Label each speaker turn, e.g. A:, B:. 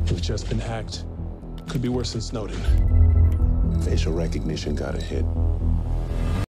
A: We've just been hacked. Could be worse than Snowden.
B: Facial recognition got a hit.